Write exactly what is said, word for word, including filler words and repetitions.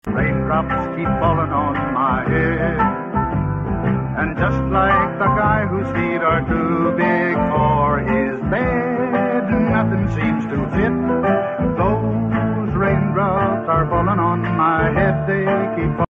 Raindrops keep falling on my head, and just like the guy whose feet are too big for his bed, nothing seems to fit. Those raindrops are falling on my head, they keep falling.